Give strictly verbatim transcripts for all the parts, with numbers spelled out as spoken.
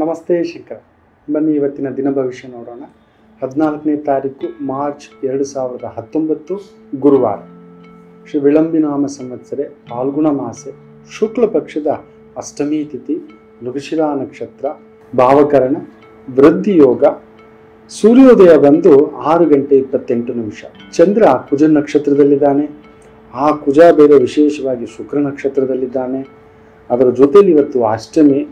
ನಮಸ್ತೆ ಶಿಖರ. ಬನ್ನಿ ಇವತ್ತಿನ ದಿನ ಭವಿಷ್ಯ ನೋಡೋಣ. ಹದಿನಾಲ್ಕನೇ ತಾರೀಕು ಮಾರ್ಚ್ ಎರಡು ಸಾವಿರದ ಹತ್ತೊಂಬತ್ತು ಗುರುವಾರ. ಶ್ರೀ ವಿಳಂಬಿನಾಮ ಸಂವತ್ಸರೆ ಫಾಲ್ಗುಣ ಮಾಸೆ ಶುಕ್ಲ ಪಕ್ಷದ ಅಷ್ಟಮಿ ತಿಥಿ, ಮೃಗಶಿರಾ ನಕ್ಷತ್ರ, ಭಾವಕರಣ, ವೃದ್ಧಿ ಯೋಗ. ಸೂರ್ಯೋದಯ ಬಂದು ಆರು ಗಂಟೆ ಇಪ್ಪತ್ತೆಂಟು ನಿಮಿಷ. ಚಂದ್ರ ಕುಜ ನಕ್ಷತ್ರದಲ್ಲಿದ್ದಾನೆ. ಆ ಕುಜ ಬೇರೆ ವಿಶೇಷವಾಗಿ ಶುಕ್ರ ನಕ್ಷತ್ರದಲ್ಲಿದ್ದಾನೆ. ಅದರ ಜೊತೆಯಲ್ಲಿ ಇವತ್ತು ಅಷ್ಟಮಿ,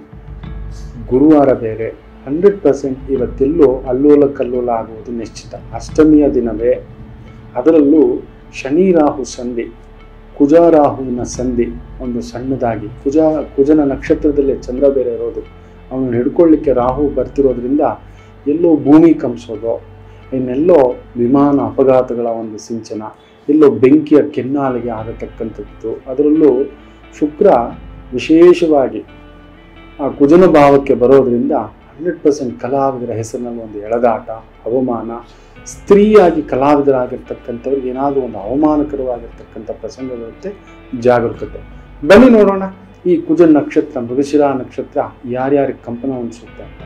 ಗುರುವಾರ ಬೇರೆ. ಹಂಡ್ರೆಡ್ ಪರ್ಸೆಂಟ್ ಇವತ್ತೆಲ್ಲೋ ಅಲ್ಲೋಲ ಕಲ್ಲೋಲ ಆಗುವುದು ನಿಶ್ಚಿತ. ಅಷ್ಟಮಿಯ ದಿನವೇ, ಅದರಲ್ಲೂ ಶನಿ ರಾಹು ಸಂಧಿ, ಕುಜ ರಾಹುವಿನ ಸಂಧಿ ಒಂದು ಸಣ್ಣದಾಗಿ. ಕುಜ ಕುಜನ ನಕ್ಷತ್ರದಲ್ಲೇ ಚಂದ್ರ ಬೇರೆ ಇರೋದು, ಅವನು ಹಿಡ್ಕೊಳ್ಳಿಕ್ಕೆ ರಾಹು ಬರ್ತಿರೋದ್ರಿಂದ ಎಲ್ಲೋ ಭೂಮಿ ಕಂಪಿಸೋದು, ಇನ್ನೆಲ್ಲೋ ವಿಮಾನ ಅಪಘಾತಗಳ ಒಂದು ಸಿಂಚನ, ಎಲ್ಲೋ ಬೆಂಕಿಯ ಕೆನ್ನಾಲಿಗೆ ಆಗತಕ್ಕಂಥದ್ದು. ಅದರಲ್ಲೂ ಶುಕ್ರ ವಿಶೇಷವಾಗಿ ಆ ಕುಜನ ಭಾವಕ್ಕೆ ಬರೋದ್ರಿಂದ ಹಂಡ್ರೆಡ್ ಪರ್ಸೆಂಟ್ ಕಲಾವಿದರ ಹೆಸರಿನಲ್ಲಿ ಒಂದು ಎಳೆದಾಟ, ಅವಮಾನ, ಸ್ತ್ರೀಯಾಗಿ ಕಲಾವಿದರಾಗಿರ್ತಕ್ಕಂಥವ್ರಿಗೆ ಏನಾದರೂ ಒಂದು ಅವಮಾನಕರವಾಗಿರ್ತಕ್ಕಂಥ ಪ್ರಸಂಗವಿರುತ್ತೆ. ಜಾಗರೂಕತೆ. ಬನ್ನಿ ನೋಡೋಣ ಈ ಕುಜ ನಕ್ಷತ್ರ, ಮೃಗಶಿರಾ ನಕ್ಷತ್ರ ಯಾರ್ಯಾರಿಗೆ ಕಂಪನ ಅನಿಸುತ್ತೆ ಅಂತ.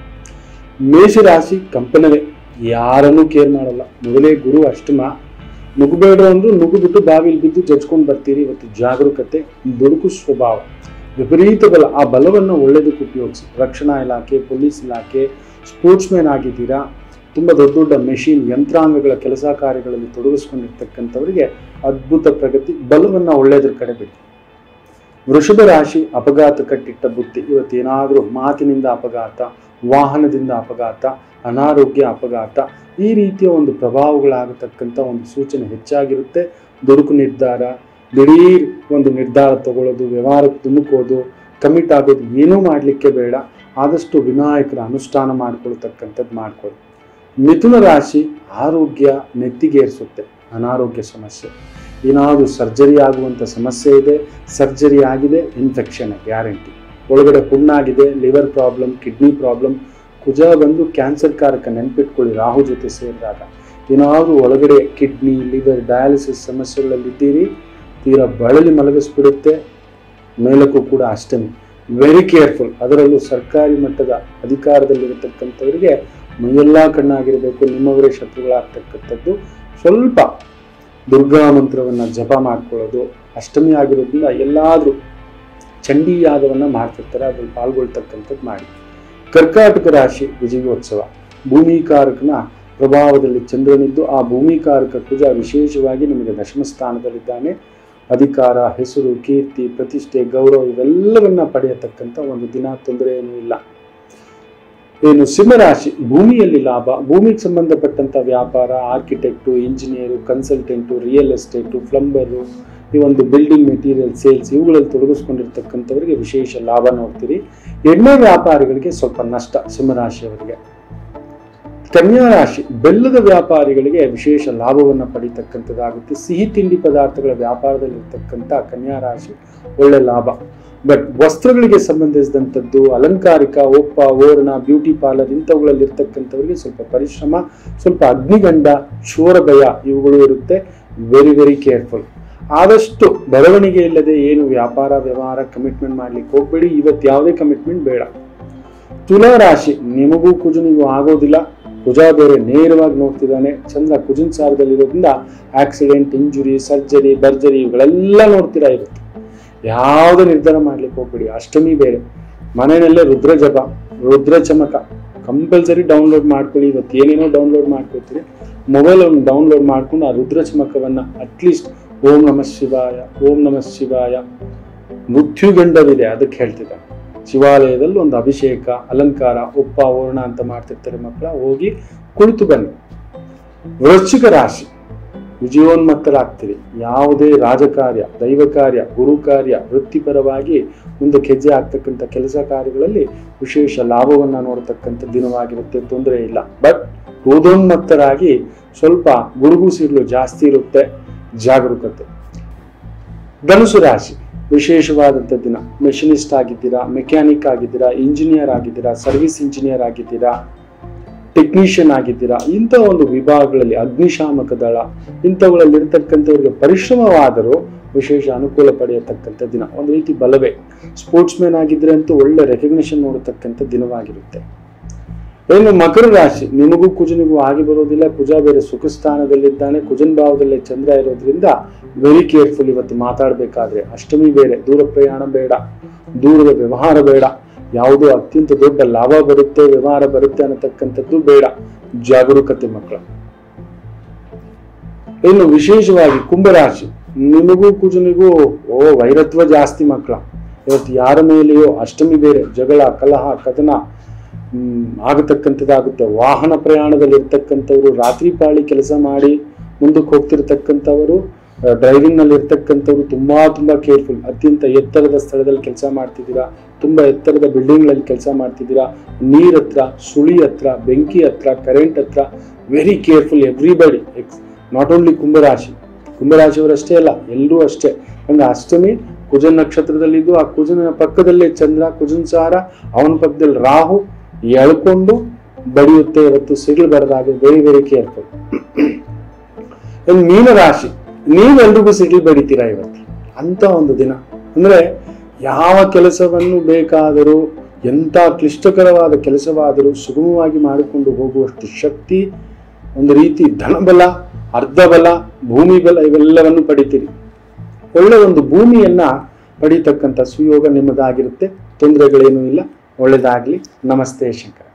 ಮೇಷರಾಶಿ ಕಂಪನವೇ, ಯಾರನ್ನೂ ಕೇರ್ ಮಾಡಲ್ಲ. ಮೊದಲೇ ಗುರು ಅಷ್ಟಮ, ನುಗ್ಗಬೇಡ ಅಂದ್ರು ನುಗ್ಗು ಬಿಟ್ಟು ಬಾವಿಲಿ ಬಿದ್ದು ಜಜ್ಕೊಂಡು ಬರ್ತೀರಿ. ಇವತ್ತು ಜಾಗರೂಕತೆ, ದುಡುಕು ಸ್ವಭಾವ, ವಿಪರೀತ ಬಲ. ಆ ಬಲವನ್ನು ಒಳ್ಳೆಯದಕ್ಕೆ ಉಪಯೋಗಿಸಿ. ರಕ್ಷಣಾ ಇಲಾಖೆ, ಪೊಲೀಸ್ ಇಲಾಖೆ, ಸ್ಪೋರ್ಟ್ಸ್ ಮ್ಯಾನ್ ಆಗಿದ್ದೀರಾ, ತುಂಬ ದೊಡ್ಡ ದೊಡ್ಡ ಮೆಷಿನ್ ಯಂತ್ರಾಂಗಗಳ ಕೆಲಸ ಕಾರ್ಯಗಳಲ್ಲಿ ತೊಡಗಿಸ್ಕೊಂಡಿರ್ತಕ್ಕಂಥವರಿಗೆ ಅದ್ಭುತ ಪ್ರಗತಿ. ಬಲವನ್ನು ಒಳ್ಳೆಯದ್ರ ಕಡೆ ಬಿಡಿ. ವೃಷಭ ರಾಶಿ ಅಪಘಾತ ಕಟ್ಟಿಟ್ಟ ಬುದ್ಧಿ. ಇವತ್ತೇನಾದರೂ ಮಾತಿನಿಂದ ಅಪಘಾತ, ವಾಹನದಿಂದ ಅಪಘಾತ, ಅನಾರೋಗ್ಯ ಅಪಘಾತ, ಈ ರೀತಿಯ ಒಂದು ಪ್ರಭಾವಗಳಾಗತಕ್ಕಂಥ ಒಂದು ಸೂಚನೆ ಹೆಚ್ಚಾಗಿರುತ್ತೆ. ದುಡುಕು ನಿರ್ಧಾರ, ದಿಢೀರ್ ಒಂದು ನಿರ್ಧಾರ ತಗೊಳ್ಳೋದು, ವ್ಯವಹಾರಕ್ಕೆ ಧುಮುಕೋದು, ಕಮಿಟ್ ಆಗೋದು ಏನೂ ಮಾಡಲಿಕ್ಕೆ ಬೇಡ. ಆದಷ್ಟು ವಿನಾಯಕರ ಅನುಷ್ಠಾನ ಮಾಡಿಕೊಳ್ತಕ್ಕಂಥದ್ದು ಮಾಡಿಕೊಳ್ಳಿ. ಮಿಥುನ ರಾಶಿ ಆರೋಗ್ಯ ನೆತ್ತಿಗೇರಿಸುತ್ತೆ. ಅನಾರೋಗ್ಯ ಸಮಸ್ಯೆ, ಏನಾದರೂ ಸರ್ಜರಿ ಆಗುವಂಥ ಸಮಸ್ಯೆ ಇದೆ, ಸರ್ಜರಿ ಆಗಿದೆ, ಇನ್ಫೆಕ್ಷನ್ ಗ್ಯಾರಂಟಿ. ಒಳಗಡೆ ಹುಣ್ಣಾಗಿದೆ, ಲಿವರ್ ಪ್ರಾಬ್ಲಮ್, ಕಿಡ್ನಿ ಪ್ರಾಬ್ಲಮ್. ಕುಜ ಬಂದು ಕ್ಯಾನ್ಸರ್ ಕಾರಕ, ನೆನ್ಪಿಟ್ಕೊಳ್ಳಿ. ರಾಹು ಜೊತೆ ಸೇರಿದಾಗ ಏನಾದರೂ ಒಳಗಡೆ ಕಿಡ್ನಿ, ಲಿವರ್, ಡಯಾಲಿಸಿಸ್ ಸಮಸ್ಯೆಗಳಲ್ಲಿದ್ದೀರಿ, ತೀರಾ ಬಳಲಿ ಮಲಗಿಸ್ಬಿಡುತ್ತೆ. ಮೇಲಕ್ಕೂ ಕೂಡ ಅಷ್ಟಮಿ, ವೆರಿ ಕೇರ್ಫುಲ್. ಅದರಲ್ಲೂ ಸರ್ಕಾರಿ ಮಟ್ಟದ ಅಧಿಕಾರದಲ್ಲಿರತಕ್ಕಂಥವರಿಗೆ ಮೈಯೆಲ್ಲ ಕಣ್ಣಾಗಿರಬೇಕು. ನಿಮ್ಮವರೇ ಶತ್ರುಗಳಾಗ್ತಕ್ಕಂಥದ್ದು. ಸ್ವಲ್ಪ ದುರ್ಗಾ ಮಂತ್ರವನ್ನು ಜಪ ಮಾಡ್ಕೊಳ್ಳೋದು. ಅಷ್ಟಮಿ ಆಗಿರೋದ್ರಿಂದ ಎಲ್ಲಾದರೂ ಚಂಡಿ ಯಾಗವನ್ನು ಮಾಡ್ತಿರ್ತಾರೆ, ಅದ್ರಲ್ಲಿ ಪಾಲ್ಗೊಳ್ತಕ್ಕಂಥದ್ದು ಮಾಡಿ. ಕರ್ಕಾಟಕ ರಾಶಿ ವಿಜಯೋತ್ಸವ. ಭೂಮಿಕಾರಕನ ಪ್ರಭಾವದಲ್ಲಿ ಚಂದ್ರನಿದ್ದು, ಆ ಭೂಮಿಕಾರಕ ಕುಜ ವಿಶೇಷವಾಗಿ ನಿಮಗೆ ದಶಮ ಸ್ಥಾನದಲ್ಲಿದ್ದಾನೆ. ಅಧಿಕಾರ, ಹೆಸರು, ಕೀರ್ತಿ, ಪ್ರತಿಷ್ಠೆ, ಗೌರವ ಇವೆಲ್ಲವನ್ನ ಪಡೆಯತಕ್ಕಂಥ ಒಂದು ದಿನ. ತೊಂದರೆ ಏನೂ ಇಲ್ಲ. ಏನು ಸಿಂಹರಾಶಿ ಭೂಮಿಯಲ್ಲಿ ಲಾಭ, ಭೂಮಿಗೆ ಸಂಬಂಧಪಟ್ಟಂಥ ವ್ಯಾಪಾರ, architect, engineer, consultant, real estate, plumber, ಈ ಒಂದು ಬಿಲ್ಡಿಂಗ್ ಮೆಟೀರಿಯಲ್ ಸೇಲ್ಸ್ ಇವುಗಳಲ್ಲಿ ತೊಡಗಿಸ್ಕೊಂಡಿರ್ತಕ್ಕಂಥವರಿಗೆ ವಿಶೇಷ ಲಾಭ ನೋಡ್ತೀರಿ. ಎಣ್ಣೆ ವ್ಯಾಪಾರಿಗಳಿಗೆ ಸ್ವಲ್ಪ ನಷ್ಟ ಸಿಂಹರಾಶಿಯವರಿಗೆ. ಕನ್ಯಾ ರಾಶಿ ಬೆಲ್ಲದ ವ್ಯಾಪಾರಿಗಳಿಗೆ ವಿಶೇಷ ಲಾಭವನ್ನು ಪಡೀತಕ್ಕಂಥದ್ದಾಗುತ್ತೆ. ಸಿಹಿ ತಿಂಡಿ ಪದಾರ್ಥಗಳ ವ್ಯಾಪಾರದಲ್ಲಿರ್ತಕ್ಕಂಥ ಕನ್ಯಾ ರಾಶಿ ಒಳ್ಳೆ ಲಾಭ. ಬಟ್ ವಸ್ತ್ರಗಳಿಗೆ ಸಂಬಂಧಿಸಿದಂಥದ್ದು, ಅಲಂಕಾರಿಕ, ಒಪ್ಪ, ಓರಣ, ಬ್ಯೂಟಿ ಪಾರ್ಲರ್ ಇಂಥವುಗಳಲ್ಲಿರ್ತಕ್ಕಂಥವರಿಗೆ ಸ್ವಲ್ಪ ಪರಿಶ್ರಮ, ಸ್ವಲ್ಪ ಅಗ್ನಿಗಂಡ, ಚೋರ ಭಯ ಇವುಗಳು ಇರುತ್ತೆ. Very very careful. ಆದಷ್ಟು ಬರವಣಿಗೆ ಇಲ್ಲದೆ ಏನು ವ್ಯಾಪಾರ ವ್ಯವಹಾರ ಕಮಿಟ್ಮೆಂಟ್ ಮಾಡ್ಲಿಕ್ಕೆ ಹೋಗ್ಬೇಡಿ. ಇವತ್ತು ಯಾವುದೇ ಕಮಿಟ್ಮೆಂಟ್ ಬೇಡ. ತುಲಾ ರಾಶಿ ನಿಮಗೂ ಕುಜನಿಗೂ ಆಗೋದಿಲ್ಲ. ಕುಜ ಬೇರೆ ನೇರವಾಗಿ ನೋಡ್ತಿದ್ದಾನೆ. ಚಂದ್ರ ಕುಜನ್ ಸಾರದಲ್ಲಿರೋದ್ರಿಂದ ಆಕ್ಸಿಡೆಂಟ್, ಇಂಜುರಿ, ಸರ್ಜರಿ, ಬರ್ಜರಿ ಇವುಗಳೆಲ್ಲ ನೋಡ್ತೀರಾ. ಇರುತ್ತೆ ಯಾವುದೇ ನಿರ್ಧಾರ ಮಾಡ್ಲಿಕ್ಕೆ ಹೋಗ್ಬೇಡಿ. ಅಷ್ಟಮಿ ಬೇರೆ. ಮನೆಯಲ್ಲೇ ರುದ್ರ ಜಪ, ರುದ್ರ ಚಮಕ ಕಂಪಲ್ಸರಿ ಡೌನ್ಲೋಡ್ ಮಾಡ್ಕೊಳ್ಳಿ. ಇವತ್ತು ಏನೇನೋ ಡೌನ್ಲೋಡ್ ಮಾಡ್ಕೊಳ್ತೀರಿ. ಮೊಬೈಲ್ ಅನ್ನು ಡೌನ್ಲೋಡ್ ಮಾಡ್ಕೊಂಡು ಆ ರುದ್ರ ಚಮಕವನ್ನ ಅಟ್ಲೀಸ್ಟ್ ಓಂ ನಮಃ ಶಿವಾಯ, ಓಂ ನಮಃ ಶಿವಾಯ, ಮೃತ್ಯುಗಂಡವಿದೆ ಅದಕ್ಕೆ ಹೇಳ್ತಿದ್ದ. ಶಿವಾಲಯದಲ್ಲಿ ಒಂದು ಅಭಿಷೇಕ, ಅಲಂಕಾರ, ಒಪ್ಪ, ಓರಣ ಅಂತ ಮಾಡ್ತಿರ್ತಾರೆ ಮಕ್ಕಳ, ಹೋಗಿ ಕುಳಿತು ಬನ್ನಿ. ವೃಶ್ಚಿಕ ರಾಶಿ ವಿಜಯೋನ್ಮತ್ತರಾಗ್ತೀರಿ. ಯಾವುದೇ ರಾಜಕಾರ್ಯ, ದೈವ ಕಾರ್ಯ, ಗುರು ಕಾರ್ಯ, ವೃತ್ತಿಪರವಾಗಿ ಮುಂದಕ್ಕೆ ಹೆಜ್ಜೆ ಆಗ್ತಕ್ಕಂಥ ಕೆಲಸ ಕಾರ್ಯಗಳಲ್ಲಿ ವಿಶೇಷ ಲಾಭವನ್ನು ನೋಡ್ತಕ್ಕಂಥ ದಿನವಾಗಿರುತ್ತೆ. ತೊಂದರೆ ಇಲ್ಲ. ಬಟ್ ಕ್ರೋಧೋನ್ಮತ್ತರಾಗಿ ಸ್ವಲ್ಪ ಗುಡುಗು ಸಿಡ್ಲು ಜಾಸ್ತಿ ಇರುತ್ತೆ. ಜಾಗರೂಕತೆ. ಧನುಸು ರಾಶಿ ವಿಶೇಷವಾದಂಥ ದಿನ. ಮೆಷಿನಿಸ್ಟ್ ಆಗಿದ್ದೀರಾ, ಮೆಕ್ಯಾನಿಕ್ ಆಗಿದ್ದೀರಾ, ಇಂಜಿನಿಯರ್ ಆಗಿದ್ದೀರಾ, ಸರ್ವಿಸ್ ಇಂಜಿನಿಯರ್ ಆಗಿದ್ದೀರಾ, ಟೆಕ್ನಿಷಿಯನ್ ಆಗಿದ್ದೀರಾ, ಇಂಥ ಒಂದು ವಿಭಾಗಗಳಲ್ಲಿ, ಅಗ್ನಿಶಾಮಕ ದಳ ಇಂಥವುಗಳಲ್ಲಿ ಇರ್ತಕ್ಕಂಥವ್ರಿಗೆ ಪರಿಶ್ರಮವಾದರೂ ವಿಶೇಷ ಅನುಕೂಲ ಪಡೆಯತಕ್ಕಂಥ ದಿನ, ಒಂದು ರೀತಿ ಬಲವೇ. ಸ್ಪೋರ್ಟ್ಸ್ ಮ್ಯಾನ್ ಆಗಿದ್ರೆ ಅಂತೂ ಒಳ್ಳೆ ರೆಕಗ್ನಿಷನ್ ನೋಡತಕ್ಕಂಥ ದಿನವಾಗಿರುತ್ತೆ. ಏನು ಮಕರ ರಾಶಿ, ನಿಮಗೂ ಕುಜನಿಗೂ ಆಗಿ ಬರೋದಿಲ್ಲ. ಕುಜ ಬೇರೆ ಸುಖ ಸ್ಥಾನದಲ್ಲಿದ್ದಾನೆ, ಕುಜನ್ ಭಾವದಲ್ಲೇ ಚಂದ್ರ ಇರೋದ್ರಿಂದ ವೆರಿ ಕೇರ್ಫುಲ್ ಇವತ್ತು ಮಾತಾಡಬೇಕಾದ್ರೆ. ಅಷ್ಟಮಿ ಬೇರೆ, ದೂರ ಪ್ರಯಾಣ ಬೇಡ, ದೂರದ ವ್ಯವಹಾರ ಬೇಡ, ಯಾವುದೋ ಅತ್ಯಂತ ದೊಡ್ಡ ಲಾಭ ಬರುತ್ತೆ ವ್ಯವಹಾರ ಬರುತ್ತೆ ಅನ್ನತಕ್ಕಂಥದ್ದು ಬೇಡ. ಜಾಗರೂಕತೆ ಮಕ್ಕಳ. ಇನ್ನು ವಿಶೇಷವಾಗಿ ಕುಂಭರಾಶಿ, ನಿಮಗೂ ಕುಜನಿಗೂ ಓ ವೈರತ್ವ ಜಾಸ್ತಿ ಮಕ್ಕಳ. ಇವತ್ತು ಯಾರ ಮೇಲೆಯೋ ಅಷ್ಟಮಿ ಬೇರೆ, ಜಗಳ ಕಲಹ ಕದನ ಹ್ಮ್ ಆಗತಕ್ಕಂಥದ್ದಾಗುತ್ತೆ. ವಾಹನ ಪ್ರಯಾಣದಲ್ಲಿ ಇರ್ತಕ್ಕಂಥವ್ರು, ರಾತ್ರಿ ಪಾಳಿ ಕೆಲಸ ಮಾಡಿ ಮುಂದಕ್ಕೆ ಹೋಗ್ತಿರ್ತಕ್ಕಂಥವರು, ಡ್ರೈವಿಂಗ್ ನಲ್ಲಿ ಇರ್ತಕ್ಕಂಥವ್ರು ತುಂಬಾ ತುಂಬಾ ಕೇರ್ಫುಲ್. ಅತ್ಯಂತ ಎತ್ತರದ ಸ್ಥಳದಲ್ಲಿ ಕೆಲಸ ಮಾಡ್ತಿದ್ದೀರಾ, ತುಂಬಾ ಎತ್ತರದ ಬಿಲ್ಡಿಂಗ್ ಗಳಲ್ಲಿ ಕೆಲಸ ಮಾಡ್ತಿದ್ದೀರಾ, ನೀರ್ ಹತ್ರ, ಸುಳಿ ಹತ್ರ, ಬೆಂಕಿ ಹತ್ರ, ಕರೆಂಟ್ ಹತ್ರ, very careful everybody. Not only ಕುಂಭರಾಶಿ, ಕುಂಭರಾಶಿಯವರಷ್ಟೇ ಅಲ್ಲ, ಎಲ್ಲರೂ ಅಷ್ಟೇ. ಅಂದ್ರೆ ಅಷ್ಟಮಿ ಕುಜನ್ ನಕ್ಷತ್ರದಲ್ಲಿದ್ದು, ಆ ಕುಜನ ಪಕ್ಕದಲ್ಲೇ ಚಂದ್ರ, ಕುಜನ್ ಸಾರ, ಅವನ ಪಕ್ಕದಲ್ಲಿ ರಾಹು ಎಳ್ಕೊಂಡು ಬಡಿಯುತ್ತೆ. ಇವತ್ತು ಸಿಡಿಲು ಬರದಾಗೆ ವೆರಿ ವೆರಿ ಕೇರ್ಫುಲ್. ಇನ್ನು ಮೀನರಾಶಿ, ನೀವೆಲ್ರಿಗೂ ಸಿಡಿಲು ಬಡಿತೀರಾ ಇವತ್ತು ಅಂತ ಒಂದು ದಿನ. ಅಂದ್ರೆ ಯಾವ ಕೆಲಸವನ್ನು ಬೇಕಾದರೂ, ಎಂಥ ಕ್ಲಿಷ್ಟಕರವಾದ ಕೆಲಸವಾದರೂ ಸುಗಮವಾಗಿ ಮಾಡಿಕೊಂಡು ಹೋಗುವಷ್ಟು ಶಕ್ತಿ, ಒಂದು ರೀತಿ ಧನಬಲ, ಅರ್ಧ ಬಲ, ಭೂಮಿ ಬಲ ಇವೆಲ್ಲವನ್ನು ಪಡಿತೀರಿ. ಒಳ್ಳೆ ಒಂದು ಭೂಮಿಯನ್ನ ಪಡಿತಕ್ಕಂಥ ಸುಯೋಗ ನಿಮ್ಮದಾಗಿರುತ್ತೆ. ತೊಂದರೆಗಳೇನೂ ಇಲ್ಲ. ಒಳ್ಳೆಯದಾಗಲಿ. ನಮಸ್ತೆ ಶಂಕರ.